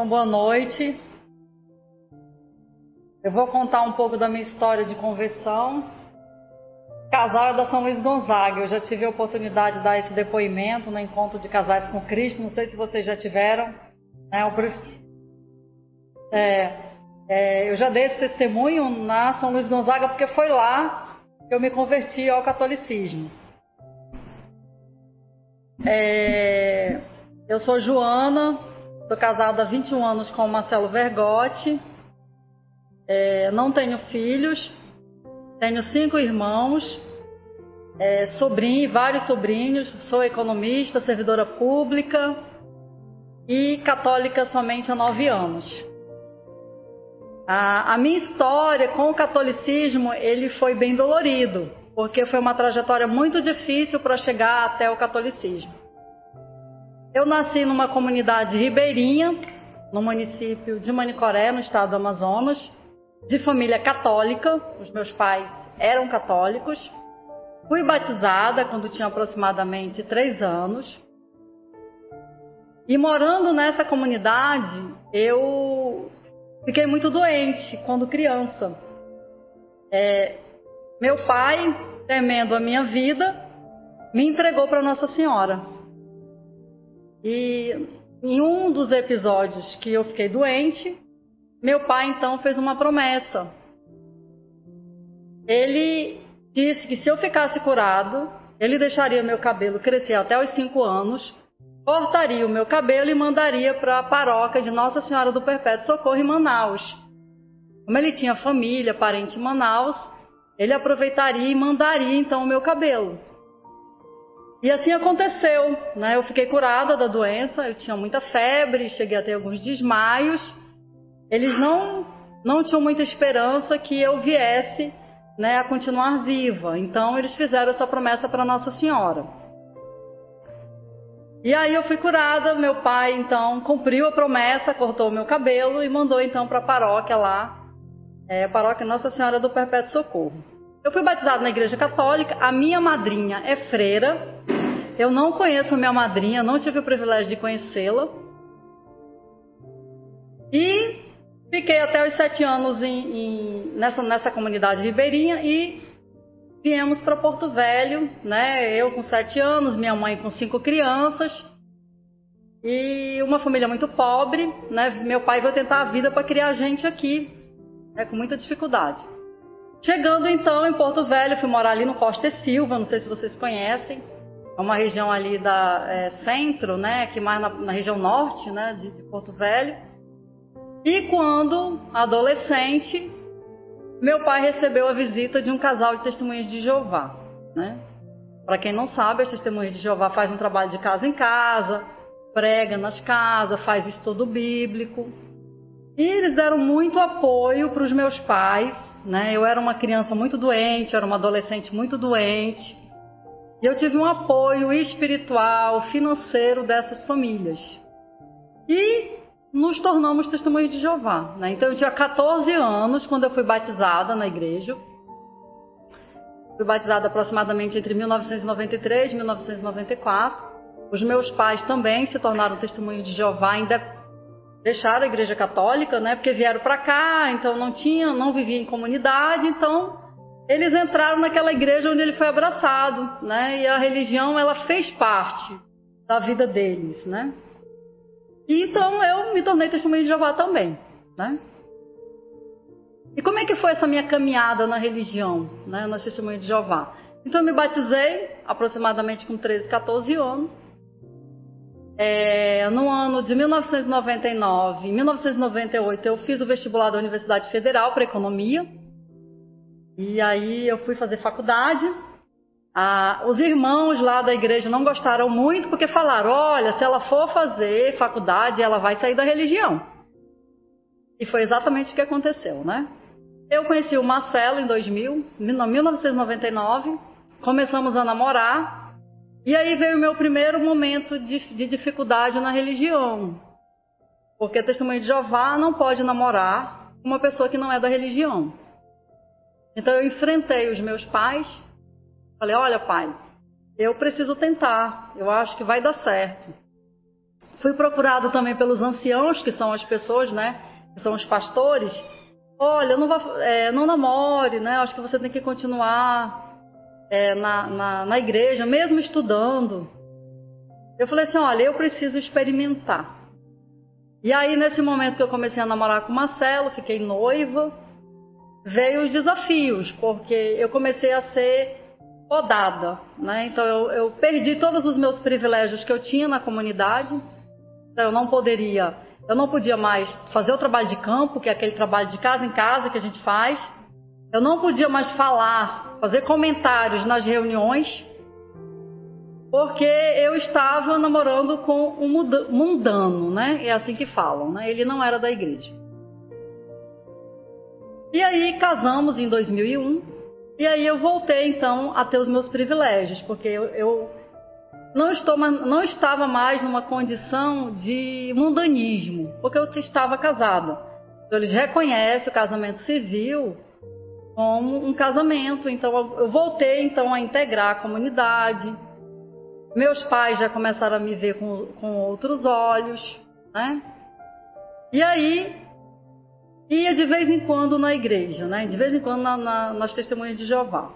boa noite. Eu vou contar um pouco da minha história de conversão. Casal é da São Luís Gonzaga. Eu já tive a oportunidade de dar esse depoimento no Encontro de Casais com Cristo. Não sei se vocês já tiveram, né? Eu já dei esse testemunho na São Luís Gonzaga porque foi lá que eu me converti ao catolicismo. Eu sou Joana, sou casada há 21 anos com o Marcelo Vergotti. Não tenho filhos, tenho 5 irmãos, vários sobrinhos, sou economista, servidora pública e católica somente há 9 anos. A minha história com o catolicismo, ele foi bem dolorido, porque foi uma trajetória muito difícil para chegar até o catolicismo. Eu nasci numa comunidade ribeirinha, no município de Manicoré, no estado do Amazonas, de família católica. Os meus pais eram católicos. Fui batizada quando tinha aproximadamente 3 anos. E morando nessa comunidade, eu fiquei muito doente quando criança. Meu pai, temendo a minha vida, me entregou para Nossa Senhora. E em um dos episódios que eu fiquei doente, meu pai então fez uma promessa. Ele disse que se eu ficasse curado, ele deixaria meu cabelo crescer até os 5 anos, cortaria o meu cabelo e mandaria para a paróquia de Nossa Senhora do Perpétuo Socorro em Manaus. Como ele tinha família, parente em Manaus, ele aproveitaria e mandaria então o meu cabelo. E assim aconteceu, né? Eu fiquei curada da doença, eu tinha muita febre, cheguei a ter alguns desmaios. Eles não tinham muita esperança que eu viesse, né, a continuar viva. Então eles fizeram essa promessa para Nossa Senhora. E aí eu fui curada, meu pai então cumpriu a promessa, cortou o meu cabelo e mandou então para a paróquia lá, a paróquia Nossa Senhora do Perpétuo Socorro. Eu fui batizada na igreja católica, a minha madrinha é freira. Eu não conheço a minha madrinha, não tive o privilégio de conhecê-la. E fiquei até os 7 anos nessa comunidade ribeirinha e viemos para Porto Velho, né? Eu com 7 anos, minha mãe com 5 crianças e uma família muito pobre, né? Meu pai veio tentar a vida para criar a gente aqui, né? Com muita dificuldade. Chegando então em Porto Velho, fui morar ali no Costa e Silva, não sei se vocês conhecem. É uma região ali da centro, né? Que mais na região norte, né? De Porto Velho. E quando adolescente, meu pai recebeu a visita de um casal de testemunhas de Jeová, né? Para quem não sabe, as testemunhas de Jeová fazem um trabalho de casa em casa, prega nas casas, faz estudo bíblico. E eles deram muito apoio para os meus pais, né? Eu era uma criança muito doente, era uma adolescente muito doente. E eu tive um apoio espiritual, financeiro dessas famílias. E nos tornamos testemunhas de Jeová, né? Então eu tinha 14 anos quando eu fui batizada na igreja. Fui batizada aproximadamente entre 1993 e 1994. Os meus pais também se tornaram testemunhas de Jeová, ainda deixaram a igreja católica, né? Porque vieram para cá, então não viviam em comunidade, então eles entraram naquela igreja onde ele foi abraçado, né? E a religião, ela fez parte da vida deles, né? E então eu me tornei testemunha de Jeová também, né? E como é que foi essa minha caminhada na religião, né? Na testemunha de Jeová? Então eu me batizei aproximadamente com 13, 14 anos. No ano de 1999, em 1998, eu fiz o vestibular da Universidade Federal para Economia. E aí eu fui fazer faculdade. Os irmãos lá da igreja não gostaram muito porque falaram: olha, se ela for fazer faculdade, ela vai sair da religião. E foi exatamente o que aconteceu, né? Eu conheci o Marcelo em 1999, começamos a namorar. E aí veio o meu primeiro momento de dificuldade na religião. Porque a testemunha de Jeová não pode namorar com uma pessoa que não é da religião. Então eu enfrentei os meus pais, falei: olha, pai, eu preciso tentar, eu acho que vai dar certo. Fui procurada também pelos anciãos, que são as pessoas, né, que são os pastores. Olha, não namore, né, acho que você tem que continuar na igreja, mesmo estudando. Eu falei assim, olha, eu preciso experimentar. E aí, nesse momento que eu comecei a namorar com o Marcelo, fiquei noiva, veio os desafios, porque eu comecei a ser podada, né? Então, eu perdi todos os meus privilégios que eu tinha na comunidade. Então, eu não podia mais fazer o trabalho de campo, que é aquele trabalho de casa em casa que a gente faz. Eu não podia mais fazer comentários nas reuniões, porque eu estava namorando com um mundano, né? É assim que falam, né? Ele não era da igreja. E aí casamos em 2001, e aí eu voltei então a ter os meus privilégios, porque eu não estava mais numa condição de mundanismo, porque eu estava casada. Então, eles reconhecem o casamento civil como um casamento, então eu voltei então a integrar a comunidade. Meus pais já começaram a me ver com outros olhos, né? E aí, ia de vez em quando na igreja, né? De vez em quando nas testemunhas de Jeová.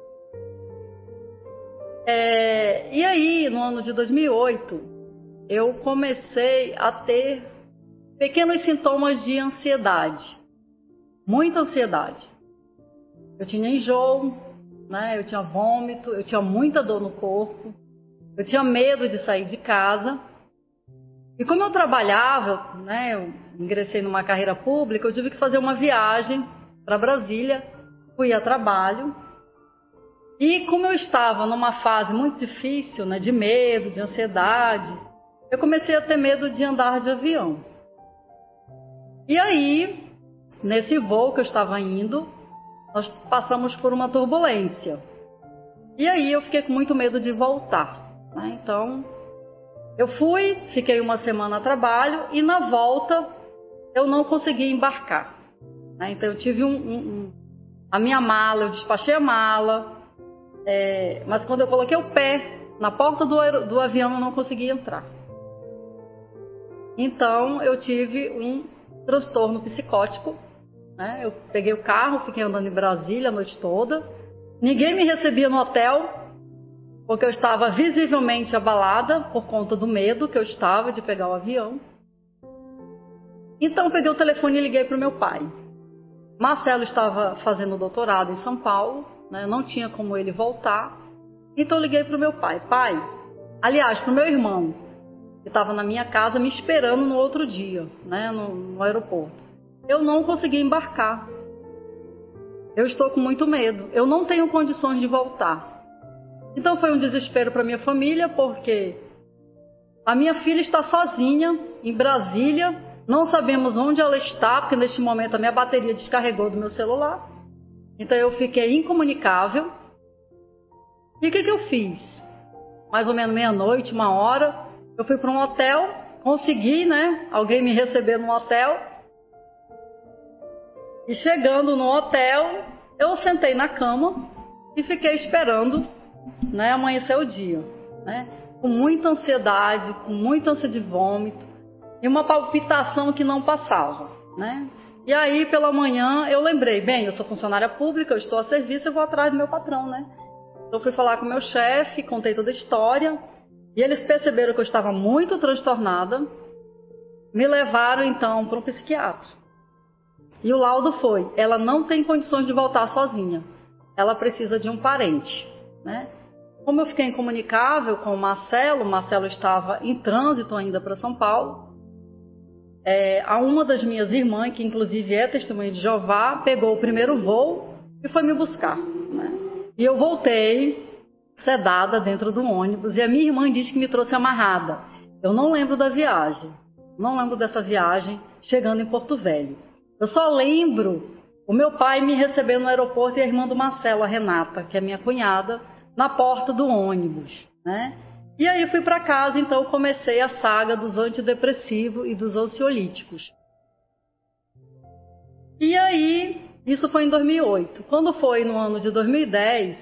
E aí, no ano de 2008, eu comecei a ter pequenos sintomas de ansiedade. Muita ansiedade. Eu tinha enjoo, né? Eu tinha vômito, eu tinha muita dor no corpo. Eu tinha medo de sair de casa. E como eu trabalhava, né, eu ingressei numa carreira pública, eu tive que fazer uma viagem para Brasília. Fui a trabalho. E como eu estava numa fase muito difícil, né, de medo, de ansiedade, eu comecei a ter medo de andar de avião. E aí, nesse voo que eu estava indo, nós passamos por uma turbulência. E aí eu fiquei com muito medo de voltar. Então, eu fiquei uma semana a trabalho e na volta eu não consegui embarcar. Então, eu tive a minha mala, eu despachei a mala, mas quando eu coloquei o pé na porta do avião eu não consegui entrar. Então, eu tive um transtorno psicótico. Eu peguei o carro, fiquei andando em Brasília a noite toda. Ninguém me recebia no hotel, porque eu estava visivelmente abalada por conta do medo que eu estava de pegar o avião. Então, eu peguei o telefone e liguei para o meu pai. Marcelo estava fazendo doutorado em São Paulo, né? Não tinha como ele voltar. Então, eu liguei para o meu pai. Aliás, para o meu irmão, que estava na minha casa me esperando no outro dia, né? no aeroporto. Eu não consegui embarcar. Eu estou com muito medo. Eu não tenho condições de voltar. Então foi um desespero para minha família, porque a minha filha está sozinha em Brasília, não sabemos onde ela está, porque neste momento a minha bateria descarregou do meu celular. Então eu fiquei incomunicável. E o que eu fiz? Mais ou menos meia-noite, 1h, eu fui para um hotel, consegui, né, alguém me receber no hotel. E chegando no hotel, eu sentei na cama e fiquei esperando, né, amanhecer o dia, né, com muita ansiedade, com muita ânsia de vômito e uma palpitação que não passava, né. E aí, pela manhã, eu lembrei, eu sou funcionária pública, eu estou a serviço, eu vou atrás do meu patrão, né. Então, fui falar com o meu chefe, contei toda a história, e eles perceberam que eu estava muito transtornada, me levaram, então, para um psiquiatra. E o laudo foi, ela não tem condições de voltar sozinha, ela precisa de um parente, né. Como eu fiquei incomunicável com o Marcelo estava em trânsito ainda para São Paulo, a uma das minhas irmãs, que inclusive é testemunha de Jeová, pegou o primeiro voo e foi me buscar, né? E eu voltei sedada dentro do ônibus e a minha irmã disse que me trouxe amarrada. Eu não lembro da viagem, não lembro dessa viagem chegando em Porto Velho. Eu só lembro o meu pai me recebendo no aeroporto e a irmã do Marcelo, a Renata, que é minha cunhada, na porta do ônibus, né? E aí fui para casa, então comecei a saga dos antidepressivos e dos ansiolíticos. E aí, isso foi em 2008. Quando foi no ano de 2010,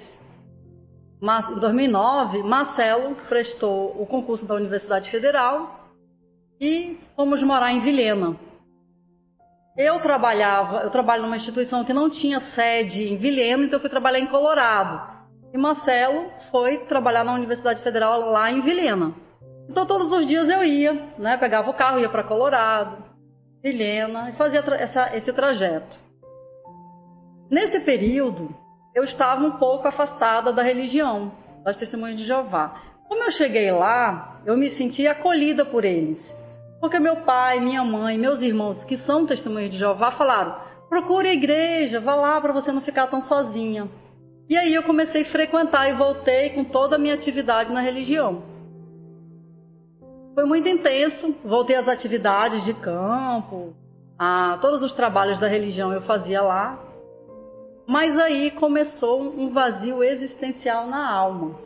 em 2009, Marcelo prestou o concurso da Universidade Federal e fomos morar em Vilhena. Eu trabalho numa instituição que não tinha sede em Vilhena, então eu fui trabalhar em Colorado. E Marcelo foi trabalhar na Universidade Federal lá em Vilhena. Então todos os dias eu ia, né, pegava o carro, ia para Colorado, Vilhena, e fazia esse trajeto. Nesse período, eu estava um pouco afastada da religião, das Testemunhas de Jeová. Como eu cheguei lá, eu me senti acolhida por eles. Porque meu pai, minha mãe, meus irmãos, que são Testemunhas de Jeová, falaram: procure a igreja, vá lá para você não ficar tão sozinha. E aí eu comecei a frequentar e voltei com toda a minha atividade na religião. Foi muito intenso, voltei às atividades de campo, a todos os trabalhos da religião eu fazia lá. Mas aí começou um vazio existencial na alma.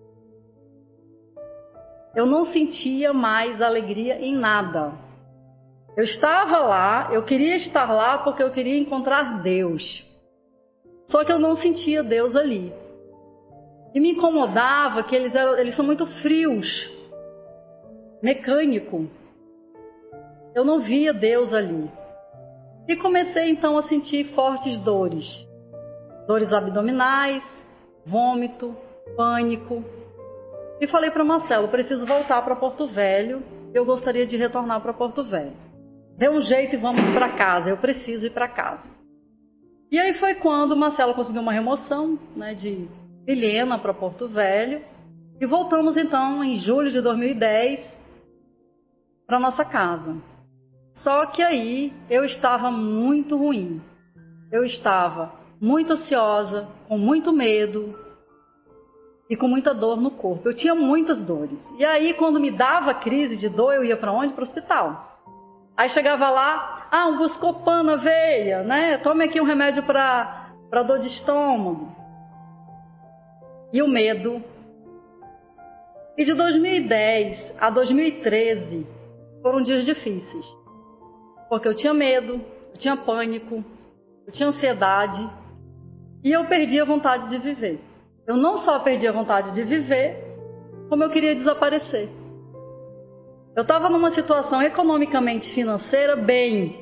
Eu não sentia mais alegria em nada. Eu estava lá, eu queria estar lá porque eu queria encontrar Deus. Só que eu não sentia Deus ali. E me incomodava que eles são muito frios, mecânico. Eu não via Deus ali. E comecei então a sentir fortes dores. Dores abdominais, vômito, pânico. E falei para Marcelo: preciso voltar para Porto Velho, eu gostaria de retornar para Porto Velho. Dê um jeito e vamos para casa, eu preciso ir para casa. E aí foi quando o Marcelo conseguiu uma remoção, né, de Vilhena para Porto Velho. E voltamos então em julho de 2010 para nossa casa. Só que aí eu estava muito ruim. Eu estava muito ansiosa, com muito medo e com muita dor no corpo. Eu tinha muitas dores. E aí, quando me dava crise de dor, eu ia para onde? Para o hospital. Aí chegava lá: um Buscopan na veia, né? Tome aqui um remédio para dor de estômago. E o medo. E de 2010 a 2013 foram dias difíceis. Porque eu tinha medo, eu tinha pânico, eu tinha ansiedade e eu perdi a vontade de viver. Eu não só perdi a vontade de viver, como eu queria desaparecer. Eu estava numa situação economicamente financeira bem.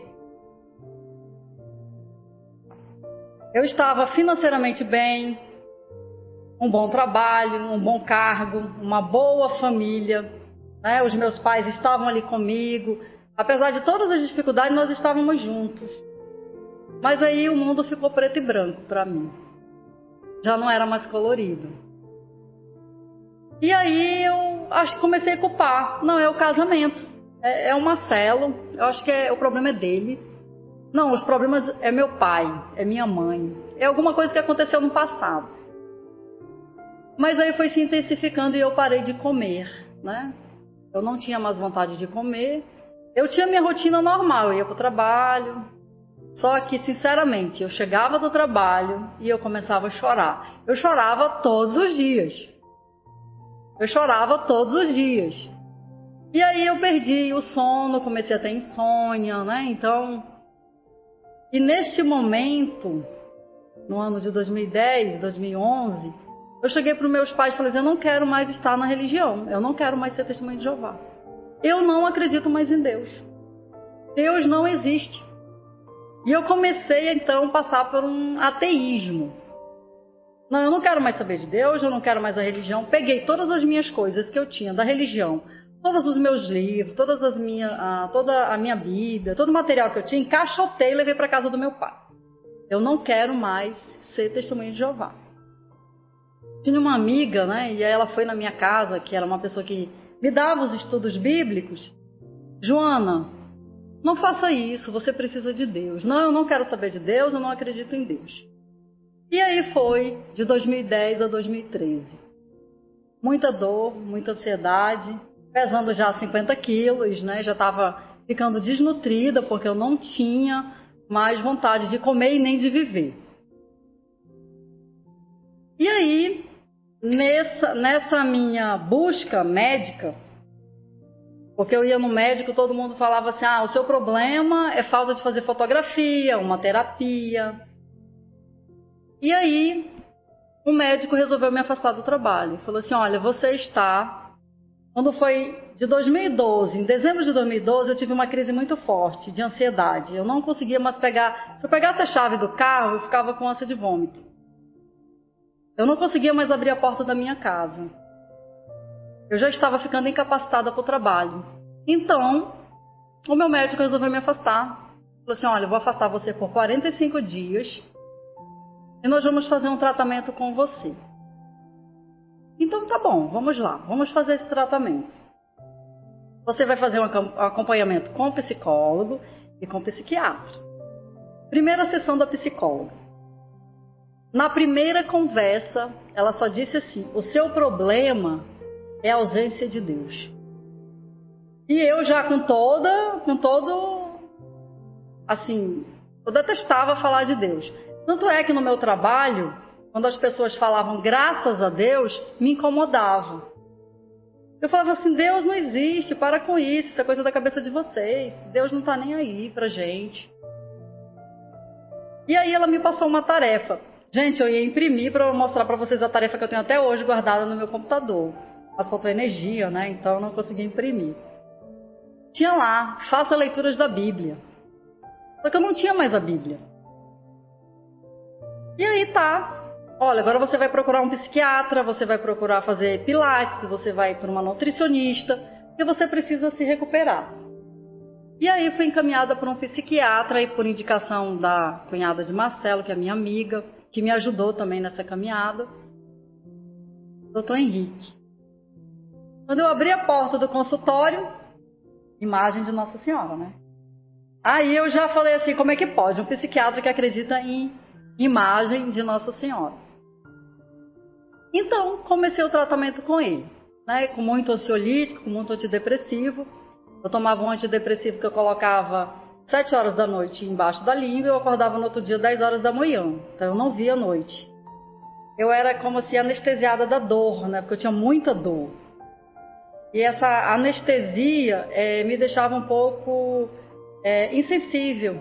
Eu estava financeiramente bem, um bom trabalho, um bom cargo, uma boa família, né? Os meus pais estavam ali comigo. Apesar de todas as dificuldades, nós estávamos juntos. Mas aí o mundo ficou preto e branco para mim. Já não era mais colorido. E aí eu acho que comecei a culpar. Não, é o casamento. É o Marcelo. Eu acho que o problema é dele. Não, os problemas é meu pai, é minha mãe. É alguma coisa que aconteceu no passado. Mas aí foi se intensificando e eu parei de comer, né? Eu não tinha mais vontade de comer. Eu tinha minha rotina normal, eu ia para o trabalho. Só que, sinceramente, eu chegava do trabalho e eu começava a chorar. Eu chorava todos os dias. Eu chorava todos os dias. E aí eu perdi o sono, comecei a ter insônia, né? Então, e neste momento, no ano de 2010, 2011, eu cheguei para os meus pais e falei assim: eu não quero mais estar na religião, eu não quero mais ser testemunha de Jeová. Eu não acredito mais em Deus. Deus não existe. E eu comecei, então, a passar por um ateísmo. Não, eu não quero mais saber de Deus, eu não quero mais a religião. Peguei todas as minhas coisas que eu tinha da religião, todos os meus livros, toda a minha Bíblia, todo o material que eu tinha, encaixotei e levei para casa do meu pai. Eu não quero mais ser testemunha de Jeová. Tinha uma amiga, né, e aí ela foi na minha casa, que era uma pessoa que me dava os estudos bíblicos. Joana, não faça isso, você precisa de Deus. Não, eu não quero saber de Deus, eu não acredito em Deus. E aí foi de 2010 a 2013. Muita dor, muita ansiedade, pesando já 50 quilos, né? Já estava ficando desnutrida porque eu não tinha mais vontade de comer e nem de viver. E aí, nessa minha busca médica, porque eu ia no médico, todo mundo falava assim: o seu problema é falta de fazer fotografia, uma terapia. E aí, o médico resolveu me afastar do trabalho. Falou assim: olha, você está Quando foi de 2012, em dezembro de 2012, eu tive uma crise muito forte de ansiedade. Eu não conseguia mais pegar... Se eu pegasse a chave do carro, eu ficava com ânsia de vômito. Eu não conseguia mais abrir a porta da minha casa. Eu já estava ficando incapacitada para o trabalho. Então, o meu médico resolveu me afastar. Falou assim, olha, eu vou afastar você por 45 dias e nós vamos fazer um tratamento com você. Então tá bom, vamos lá, vamos fazer esse tratamento. Você vai fazer um acompanhamento com o psicólogo e com o psiquiatra. Primeira sessão da psicóloga. Na primeira conversa, ela só disse assim, o seu problema é a ausência de Deus. E eu já assim, eu detestava falar de Deus. Tanto é que no meu trabalho, quando as pessoas falavam graças a Deus, me incomodava. Eu falava assim, Deus não existe, para com isso é coisa da cabeça de vocês. Deus não está nem aí pra gente. E aí ela me passou uma tarefa. Gente, eu ia imprimir para mostrar para vocês a tarefa que eu tenho até hoje guardada no meu computador. Mas faltou energia, né? Então eu não consegui imprimir. Tinha lá, faça leituras da Bíblia. Só que eu não tinha mais a Bíblia. E aí tá. Olha, agora você vai procurar um psiquiatra, você vai procurar fazer pilates, você vai para uma nutricionista, porque você precisa se recuperar. E aí fui encaminhada por um psiquiatra e por indicação da cunhada de Marcelo, que é minha amiga, que me ajudou também nessa caminhada, Dr. Henrique. Quando eu abri a porta do consultório, imagem de Nossa Senhora, né? Aí eu já falei assim, como é que pode? Um psiquiatra que acredita em imagem de Nossa Senhora. Então, comecei o tratamento com ele, né? Com muito ansiolítico, com muito antidepressivo. Eu tomava um antidepressivo que eu colocava 7 horas da noite embaixo da língua e eu acordava no outro dia 10 horas da manhã. Então eu não via a noite. Eu era como se anestesiada da dor, né? Porque eu tinha muita dor. E essa anestesia me deixava um pouco insensível.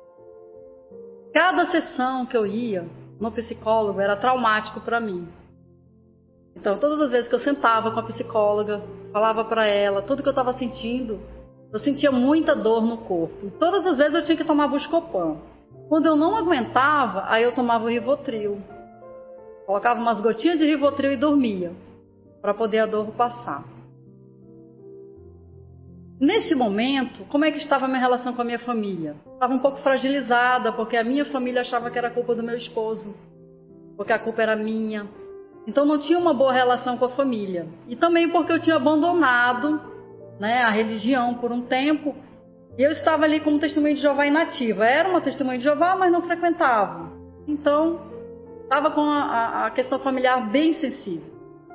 Cada sessão que eu ia no psicólogo era traumático para mim. Então, todas as vezes que eu sentava com a psicóloga, falava para ela tudo que eu estava sentindo, eu sentia muita dor no corpo. E todas as vezes eu tinha que tomar Buscopan. Quando eu não aguentava, aí eu tomava o Rivotril. Colocava umas gotinhas de Rivotril e dormia, para poder a dor passar. Nesse momento, como é que estava a minha relação com a minha família? Estava um pouco fragilizada, porque a minha família achava que era culpa do meu esposo, porque a culpa era minha. Então não tinha uma boa relação com a família. E também porque eu tinha abandonado, né, a religião por um tempo, e eu estava ali como testemunha de Jeová inativa. Era uma testemunha de Jeová, mas não frequentava. Então, estava com a questão familiar bem sensível.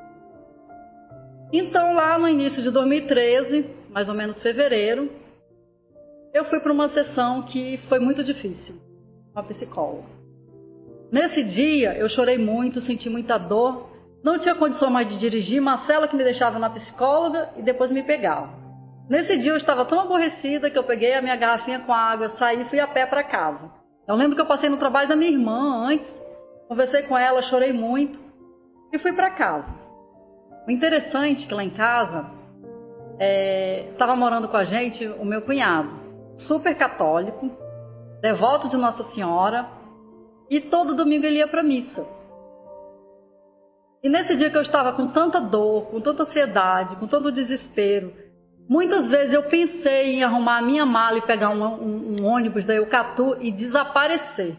Então, lá no início de 2013, mais ou menos fevereiro, eu fui para uma sessão que foi muito difícil, uma psicóloga. Nesse dia, eu chorei muito, senti muita dor, não tinha condição mais de dirigir, Marcela que me deixava na psicóloga e depois me pegava. Nesse dia eu estava tão aborrecida que eu peguei a minha garrafinha com água, saí e fui a pé para casa. Eu lembro que eu passei no trabalho da minha irmã antes, conversei com ela, chorei muito e fui para casa. O interessante é que lá em casa estava morando com a gente o meu cunhado, super católico, devoto de Nossa Senhora, e todo domingo ele ia para a missa. E nesse dia que eu estava com tanta dor, com tanta ansiedade, com tanto desespero, muitas vezes eu pensei em arrumar a minha mala e pegar um ônibus da Eucatu e desaparecer.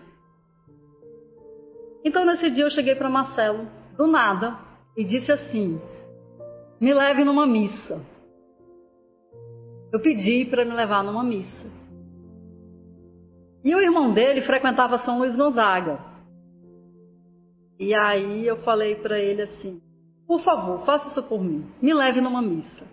Então nesse dia eu cheguei para Marcelo, do nada, e disse assim, me leve numa missa. Eu pedi para me levar numa missa. E o irmão dele frequentava São Luís Gonzaga. E aí eu falei para ele assim, por favor, faça isso por mim, me leve numa missa.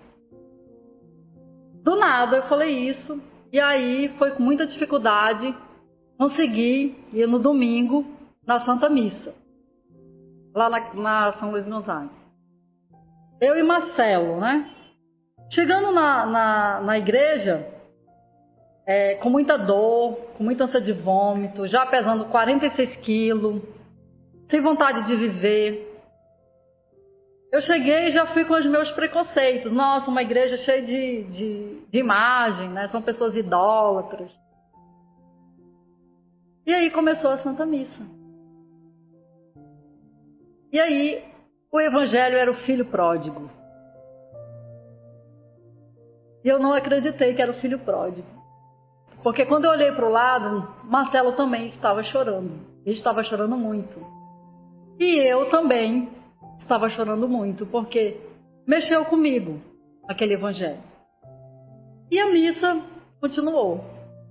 Do nada eu falei isso, e aí foi com muita dificuldade, consegui ir no domingo na Santa Missa, lá na São Luís Gonzaga. Eu e Marcelo, né? Chegando na igreja, com muita dor, com muita ânsia de vômito, já pesando 46 quilos, sem vontade de viver. Eu cheguei e já fui com os meus preconceitos. Nossa, uma igreja cheia de imagem, né? São pessoas idólatras. E aí começou a Santa Missa. E aí o evangelho era o filho pródigo. E eu não acreditei que era o filho pródigo. Porque quando eu olhei para o lado, Marcelo também estava chorando. Ele estava chorando muito. E eu também estava chorando muito, porque mexeu comigo aquele evangelho. E a missa continuou.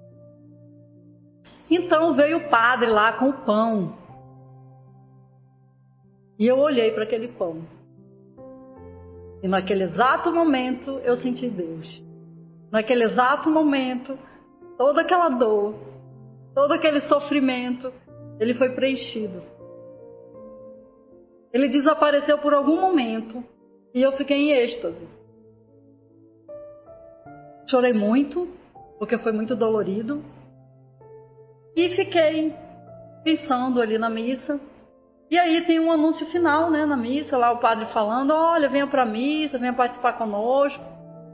Então veio o padre lá com o pão. E eu olhei para aquele pão. E naquele exato momento eu senti Deus. Naquele exato momento, toda aquela dor, todo aquele sofrimento, ele foi preenchido. Ele desapareceu por algum momento e eu fiquei em êxtase. Chorei muito, porque foi muito dolorido. E fiquei pensando ali na missa. E aí tem um anúncio final, né, na missa, lá o padre falando, olha, venha para a missa, venha participar conosco.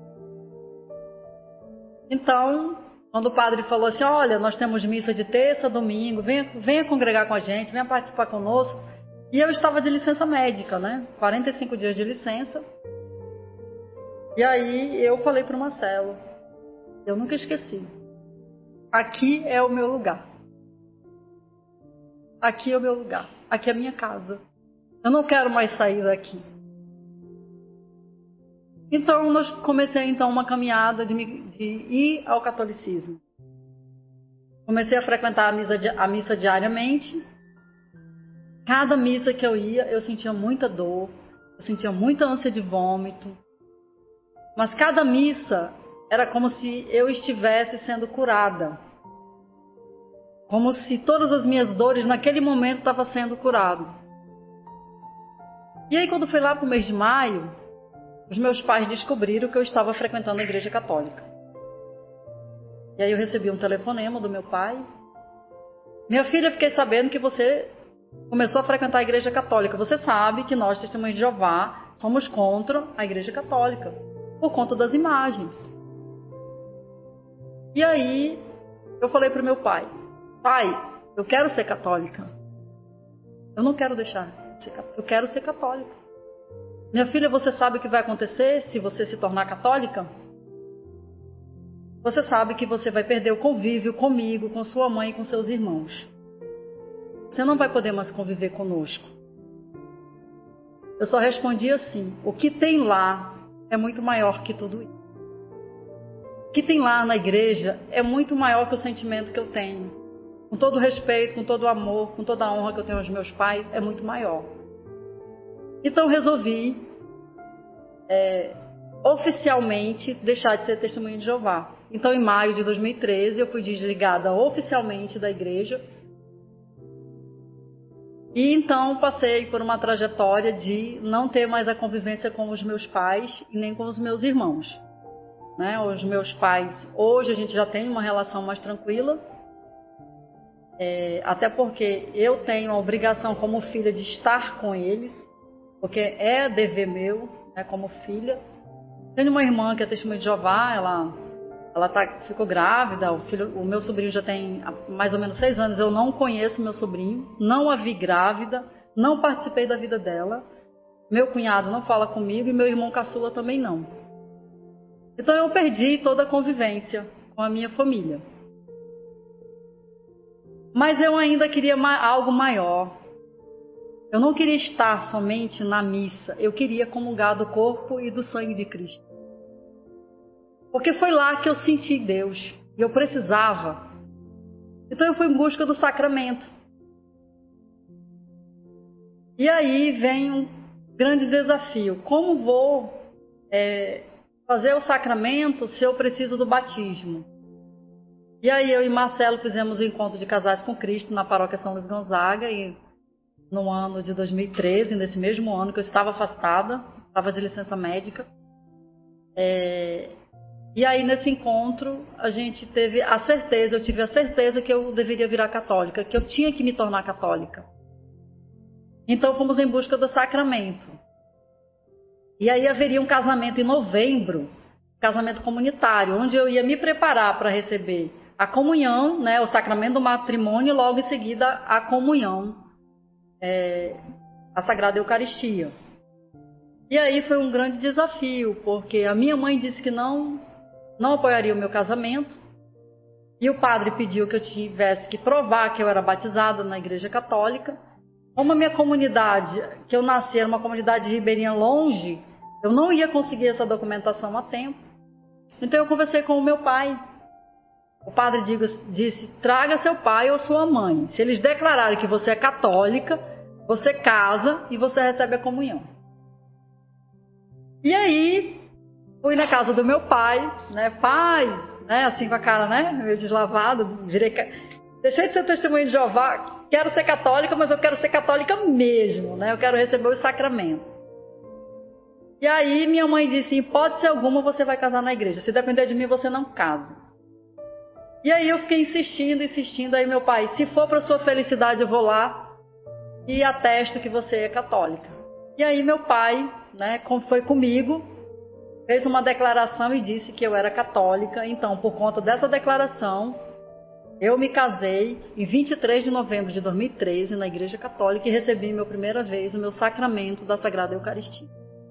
Então, quando o padre falou assim, olha, nós temos missa de terça, domingo, venha congregar com a gente, venha participar conosco. E eu estava de licença médica, né, 45 dias de licença. E aí eu falei para o Marcelo, eu nunca esqueci, aqui é o meu lugar. Aqui é o meu lugar. Aqui é a minha casa. Eu não quero mais sair daqui. Então, nós comecei então uma caminhada de ir ao catolicismo. Comecei a frequentar a missa diariamente. Cada missa que eu ia, eu sentia muita dor. Eu sentia muita ânsia de vômito. Mas cada missa era como se eu estivesse sendo curada. Como se todas as minhas dores naquele momento estavam sendo curadas. E aí quando fui lá para o mês de maio, os meus pais descobriram que eu estava frequentando a igreja católica. E aí eu recebi um telefonema do meu pai. Minha filha, fiquei sabendo que você começou a frequentar a igreja católica. Você sabe que nós, testemunhas de Jeová, somos contra a igreja católica. Por conta das imagens. E aí eu falei para o meu pai. Pai, eu quero ser católica. Eu não quero deixar de ser católica. Eu quero ser católica. Minha filha, você sabe o que vai acontecer se você se tornar católica? Você sabe que você vai perder o convívio comigo, com sua mãe e com seus irmãos. Você não vai poder mais conviver conosco. Eu só respondi assim, o que tem lá é muito maior que tudo isso. O que tem lá na igreja é muito maior que o sentimento que eu tenho. Com todo o respeito, com todo o amor, com toda a honra que eu tenho aos meus pais, é muito maior. Então resolvi oficialmente deixar de ser testemunha de Jeová. Então em maio de 2013 eu fui desligada oficialmente da igreja. E então passei por uma trajetória de não ter mais a convivência com os meus pais e nem com os meus irmãos. Né? Os meus pais, hoje a gente já tem uma relação mais tranquila. Até porque eu tenho a obrigação como filha de estar com eles, porque é dever meu, né, como filha. Tenho uma irmã que é testemunha de Jeová, ela ficou grávida, o meu sobrinho já tem mais ou menos 6 anos, eu não conheço meu sobrinho, não a vi grávida, não participei da vida dela, meu cunhado não fala comigo e meu irmão caçula também não. Então eu perdi toda a convivência com a minha família. Mas eu ainda queria algo maior. Eu não queria estar somente na missa. Eu queria comungar do corpo e do sangue de Cristo. Porque foi lá que eu senti Deus. E eu precisava. Então eu fui em busca do sacramento. E aí vem um grande desafio. Como vou fazer o sacramento se eu preciso do batismo? E aí eu e Marcelo fizemos o encontro de casais com Cristo na paróquia São Luís Gonzaga, e no ano de 2013, nesse mesmo ano que eu estava afastada, estava de licença médica. E aí nesse encontro a gente teve a certeza, eu tive a certeza que eu deveria virar católica, que eu tinha que me tornar católica. Então fomos em busca do sacramento. E aí haveria um casamento em novembro, casamento comunitário, onde eu ia me preparar para receber a comunhão, né, o sacramento do matrimônio, e logo em seguida a comunhão, a Sagrada Eucaristia. E aí foi um grande desafio, porque a minha mãe disse que não apoiaria o meu casamento, e o padre pediu que eu tivesse que provar que eu era batizada na Igreja Católica. Como a minha comunidade, que eu nasci, era uma comunidade ribeirinha longe, eu não ia conseguir essa documentação a tempo. Então eu conversei com o meu pai. O padre disse, traga seu pai ou sua mãe. Se eles declararem que você é católica, você casa e você recebe a comunhão. E aí, fui na casa do meu pai, né, assim com a cara, né, meio deslavada, deixei de ser testemunha de Jeová, quero ser católica, mas eu quero ser católica mesmo, né, eu quero receber os sacramentos. E aí minha mãe disse, em hipótese alguma você vai casar na igreja, se depender de mim você não casa. E aí eu fiquei insistindo, aí meu pai, se for para sua felicidade eu vou lá e atesto que você é católica. E aí meu pai, né, foi comigo, fez uma declaração e disse que eu era católica. Então, por conta dessa declaração, eu me casei em 23 de novembro de 2013 na Igreja Católica e recebi pela primeira vez o meu sacramento da Sagrada Eucaristia.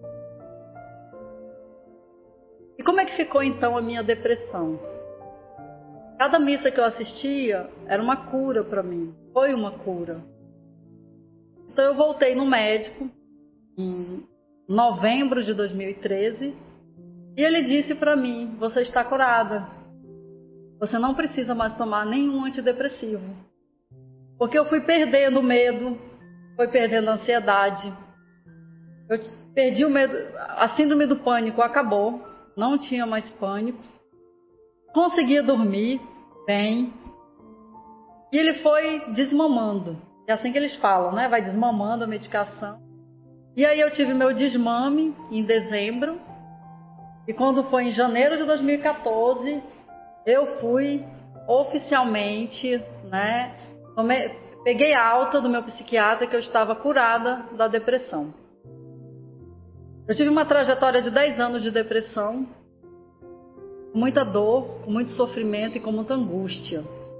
E como é que ficou então a minha depressão? Cada missa que eu assistia era uma cura para mim, foi uma cura. Então eu voltei no médico em novembro de 2013 e ele disse para mim, você está curada, você não precisa mais tomar nenhum antidepressivo, porque eu fui perdendo o medo, fui perdendo a ansiedade, eu perdi o medo, a síndrome do pânico acabou, não tinha mais pânico, conseguia dormir bem e ele foi desmamando, é assim que eles falam, né? Vai desmamando a medicação. E aí eu tive meu desmame em dezembro. E quando foi em janeiro de 2014, eu fui oficialmente, né? Peguei alta do meu psiquiatra que eu estava curada da depressão. Eu tive uma trajetória de 10 anos de depressão, com muita dor, com muito sofrimento e com muita angústia.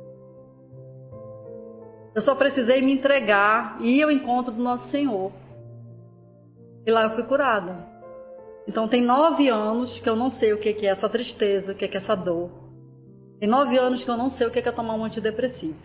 Eu só precisei me entregar e ir ao encontro do Nosso Senhor. E lá eu fui curada. Então tem 9 anos que eu não sei o que é essa tristeza, o que é essa dor. Tem 9 anos que eu não sei o que é tomar um antidepressivo.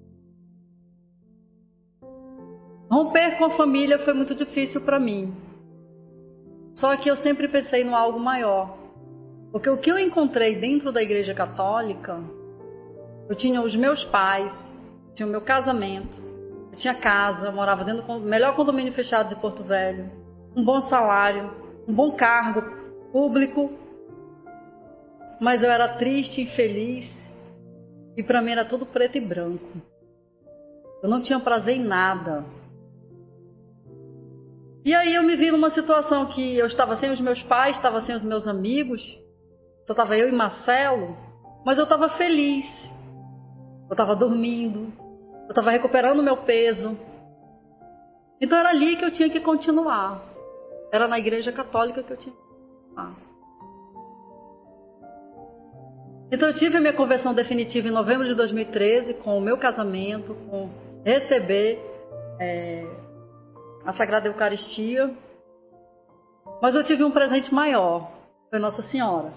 Romper com a família foi muito difícil para mim. Só que eu sempre pensei no algo maior. Porque o que eu encontrei dentro da Igreja Católica, eu tinha os meus pais, tinha o meu casamento, eu tinha casa, eu morava dentro do melhor condomínio fechado de Porto Velho, um bom salário, um bom cargo público, mas eu era triste, infeliz, e para mim era tudo preto e branco. Eu não tinha prazer em nada. E aí eu me vi numa situação que eu estava sem os meus pais, estava sem os meus amigos, só estava eu e Marcelo, mas eu estava feliz. Eu estava dormindo, eu estava recuperando o meu peso. Então era ali que eu tinha que continuar. Era na Igreja Católica que eu tinha que continuar. Então eu tive a minha conversão definitiva em novembro de 2013, com o meu casamento, com receber a Sagrada Eucaristia. Mas eu tive um presente maior, foi Nossa Senhora.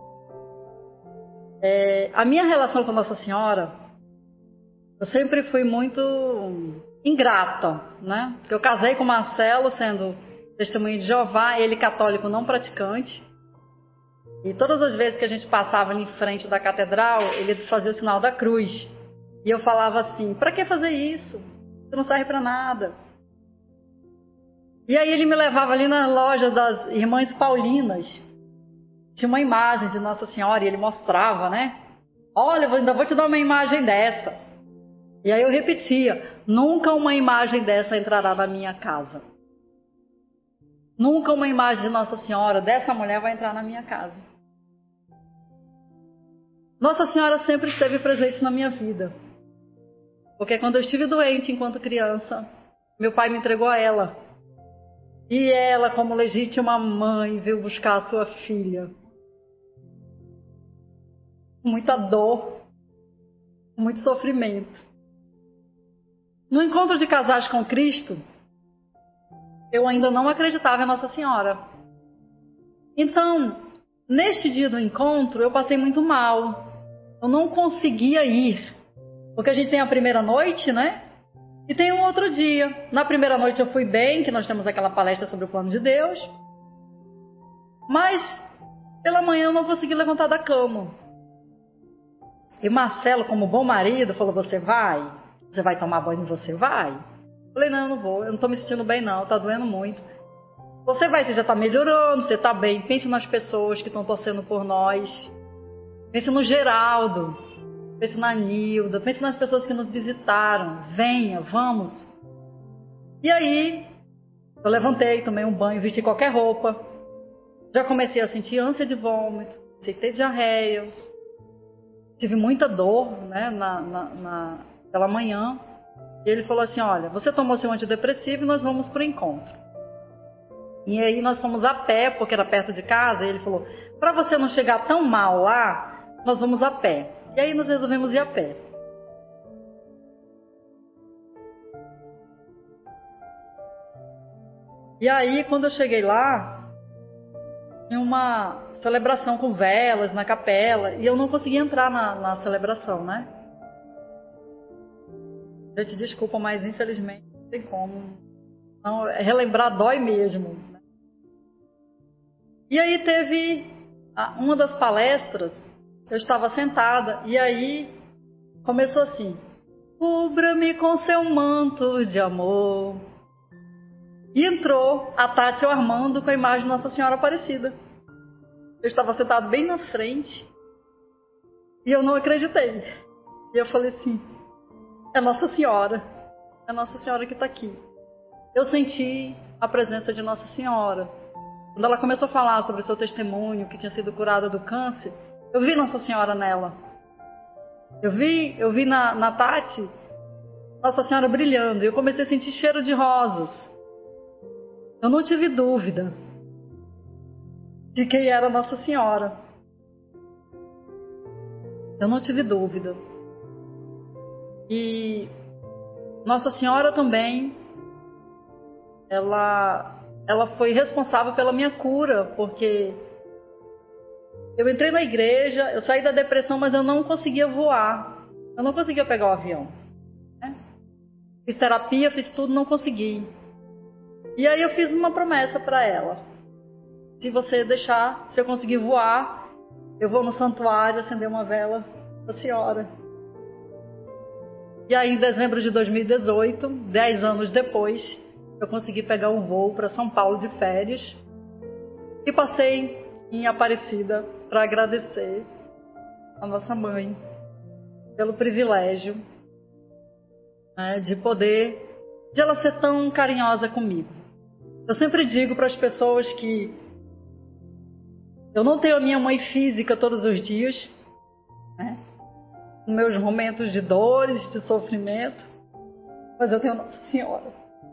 A minha relação com Nossa Senhora, eu sempre fui muito ingrata, né? Porque eu casei com o Marcelo, sendo testemunho de Jeová, ele católico não praticante. E todas as vezes que a gente passava em frente da catedral, ele fazia o sinal da cruz. E eu falava assim, para que fazer isso? Isso não serve para nada. E aí ele me levava ali na loja das Irmãs Paulinas. Tinha uma imagem de Nossa Senhora e ele mostrava, né? Olha, eu ainda vou te dar uma imagem dessa. E aí eu repetia, nunca uma imagem dessa entrará na minha casa. Nunca uma imagem de Nossa Senhora, dessa mulher, vai entrar na minha casa. Nossa Senhora sempre esteve presente na minha vida. Porque quando eu estive doente enquanto criança, meu pai me entregou a ela. E ela, como legítima mãe, veio buscar a sua filha. Com muita dor, com muito sofrimento. No encontro de casais com Cristo, eu ainda não acreditava em Nossa Senhora. Então, neste dia do encontro, eu passei muito mal. Eu não conseguia ir. Porque a gente tem a primeira noite, né? E tem um outro dia. Na primeira noite eu fui bem, que nós temos aquela palestra sobre o plano de Deus. Mas, pela manhã eu não consegui levantar da cama. E Marcelo, como bom marido, falou, você vai? Você vai tomar banho e você vai? Eu falei, não, eu não vou. Eu não estou me sentindo bem não, tá doendo muito. Você vai, você já está melhorando, você está bem. Pense nas pessoas que estão torcendo por nós. Pense no Geraldo. Pense na Nilda, pense nas pessoas que nos visitaram. Venha, vamos. E aí, eu levantei, tomei um banho, vesti qualquer roupa. Já comecei a sentir ânsia de vômito, sentei diarreia. Tive muita dor, né, pela manhã. E ele falou assim, olha, você tomou seu antidepressivo e nós vamos para o encontro. E aí nós fomos a pé, porque era perto de casa. E ele falou, para você não chegar tão mal lá, nós vamos a pé. E aí nós resolvemos ir a pé. E aí, quando eu cheguei lá, tinha uma celebração com velas na capela. E eu não consegui entrar na celebração, né? Gente, desculpa, mas infelizmente não tem como. Não, relembrar dói mesmo. Né? E aí teve uma das palestras, eu estava sentada, e aí começou assim, cubra-me com seu manto de amor. E entrou a Tati e o Armando com a imagem de Nossa Senhora Aparecida. Eu estava sentado bem na frente, e eu não acreditei. E eu falei assim, é Nossa Senhora que está aqui. Eu senti a presença de Nossa Senhora. Quando ela começou a falar sobre o seu testemunho, que tinha sido curada do câncer, eu vi Nossa Senhora nela. Eu vi na Tati, Nossa Senhora brilhando. E eu comecei a sentir cheiro de rosas. Eu não tive dúvida de quem era Nossa Senhora. Eu não tive dúvida. E Nossa Senhora também, ela foi responsável pela minha cura, porque eu entrei na igreja, eu saí da depressão, mas eu não conseguia voar. Eu não conseguia pegar o avião. Né? Fiz terapia, fiz tudo, não consegui. E aí eu fiz uma promessa para ela. Se você deixar, se eu conseguir voar, eu vou no santuário acender uma vela da senhora. E aí em dezembro de 2018, 10 anos depois, eu consegui pegar um voo para São Paulo de férias. E passei em Aparecida para agradecer a nossa mãe pelo privilégio, né, de ela ser tão carinhosa comigo. Eu sempre digo para as pessoas que eu não tenho a minha mãe física todos os dias, né, nos meus momentos de dores, de sofrimento, mas eu tenho Nossa Senhora.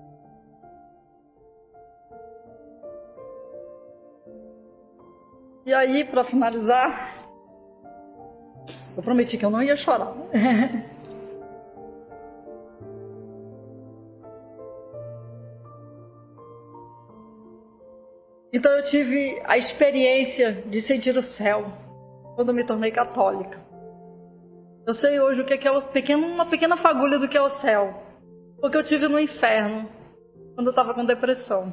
E aí, para finalizar, eu prometi que eu não ia chorar. Então eu tive a experiência de sentir o céu quando me tornei católica. Eu sei hoje o que é uma pequena fagulha do que é o céu, porque eu tive no inferno quando eu estava com depressão.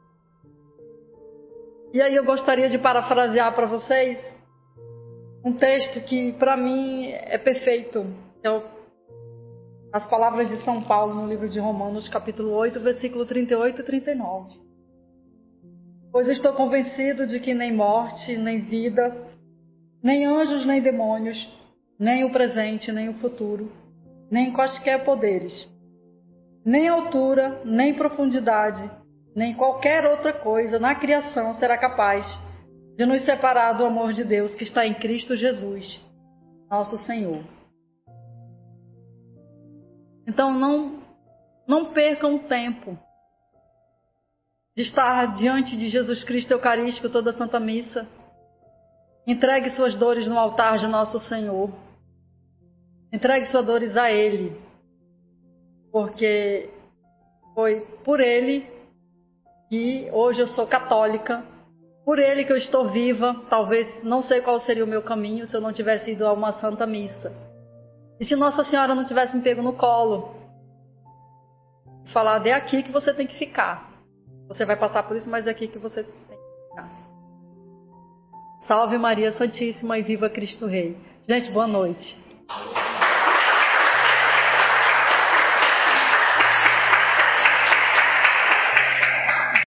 E aí eu gostaria de parafrasear para vocês um texto que para mim é perfeito, é as palavras de São Paulo no livro de Romanos, capítulo 8, versículo 38 e 39. Pois estou convencido de que nem morte, nem vida, nem anjos, nem demônios, nem o presente, nem o futuro, nem quaisquer poderes, nem altura, nem profundidade, nem qualquer outra coisa na criação será capaz de nos separar do amor de Deus que está em Cristo Jesus, nosso Senhor. Então não percam tempo de estar diante de Jesus Cristo Eucarístico toda a Santa Missa. Entregue suas dores no altar de nosso Senhor. Entregue suas dores a Ele, porque foi por Ele que hoje eu sou católica, por Ele que eu estou viva. Talvez não sei qual seria o meu caminho se eu não tivesse ido a uma Santa Missa. E se Nossa Senhora não tivesse me pego no colo e falado, é aqui que você tem que ficar. Você vai passar por isso, mas é aqui que você tem que ficar. Salve Maria Santíssima e viva Cristo Rei. Gente, boa noite.